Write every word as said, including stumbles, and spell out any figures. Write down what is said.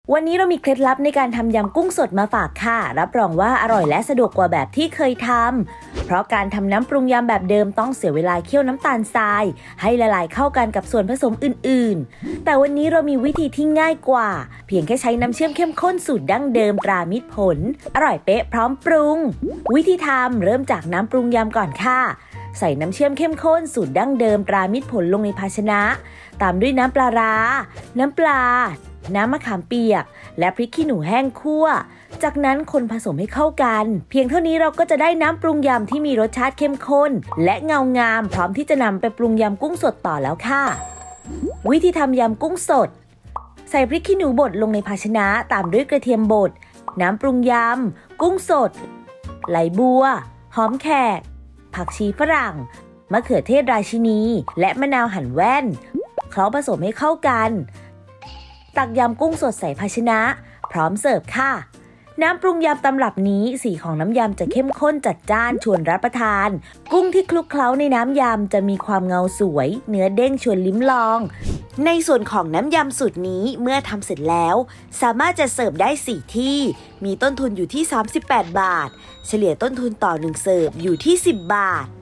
วันนี้เรามีเคล็ดลับในการทำยำกุ้งสดมาฝากค่ะรับรองว่าอร่อยและสะดวกกว่าแบบที่เคยทำเพราะการทำน้ำปรุงยำแบบเดิมต้องเสียเวลาเคี่ยวน้ำตาลทรายให้ละลายเข้ากันกับส่วนผสมอื่นๆแต่วันนี้เรามีวิธีที่ง่ายกว่าเพียงแค่ใช้น้ำเชื่อมเข้มข้นสูตรดั้งเดิมตรามิตรผลอร่อยเป๊ะพร้อมปรุงวิธีทำเริ่มจากน้ำปรุงยำก่อนค่ะใส่น้ำเชื่อมเข้มข้นสูตรดั้งเดิมตรามิตรผลลงในภาชนะตามด้วยน้ำปลาร้าน้ำปลาน้ำมะขามเปียกและพริกขี้หนูแห้งคั่วจากนั้นคนผสมให้เข้ากันเพียงเท่านี้เราก็จะได้น้ำปรุงยำที่มีรสชาติเข้มข้นและเงางามพร้อมที่จะนำไปปรุงยำกุ้งสดต่อแล้วค่ะวิธีทำยำกุ้งสดใส่พริกขี้หนูบดลงในภาชนะตามด้วยกระเทียมบดน้ำปรุงยำกุ้งสดไหลบัวหอมแขกผักชีฝรั่งมะเขือเทศราชินีและมะนาวหั่นแว่นเคล้าผสมให้เข้ากันตักยำกุ้งสดใส่ภาชนะพร้อมเสิร์ฟค่ะน้ำปรุงยำตำรับนี้สีของน้ำยำจะเข้มข้นจัดจ้านชวนรับประทานกุ้งที่คลุกเคล้าในน้ำยำจะมีความเงาสวยเนื้อเด้งชวนลิ้มลองในส่วนของน้ำยำสูตรนี้เมื่อทำเสร็จแล้วสามารถจะเสิร์ฟได้สี่ที่มีต้นทุนอยู่ที่สามสิบแปดบาทเฉลี่ยต้นทุนต่อหนึ่งเสิร์ฟอยู่ที่สิบบาท